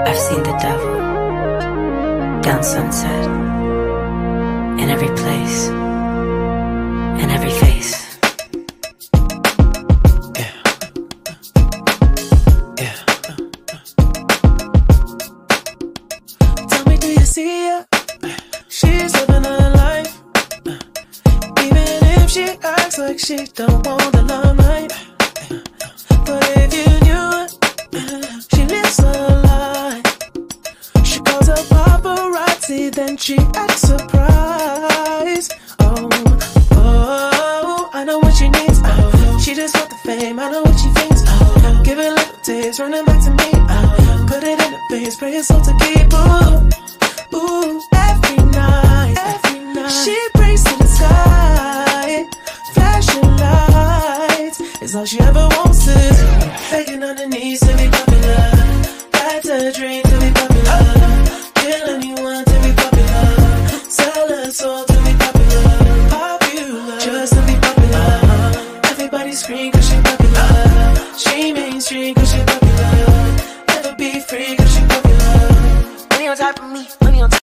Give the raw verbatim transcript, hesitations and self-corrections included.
I've seen the devil down Sunset, in every place, in every face. Yeah. Yeah. Tell me, do you see her? She's living her life, even if she acts like she don't want the limelight. But if you knew her, she lives her life. She calls her paparazzi, then she acts surprised. Oh, oh, I know what she needs. Oh, she just want the fame, I know what she thinks. Oh, give it little taste, running back to me. Oh, put it in the face, pray it's all to keep. Ooh, ooh, every night, every night she prays to the sky. Flashing lights is all she ever wants to do. Begging on her knees to be popular. That's a dream to be popular. Kill anyone to be popular. Sell her soul to be popular. Popular, just to be popular. Everybody scream cause she popular. She mainstream cause she popular. Never be free cause she popular. Money on top of me, money on top.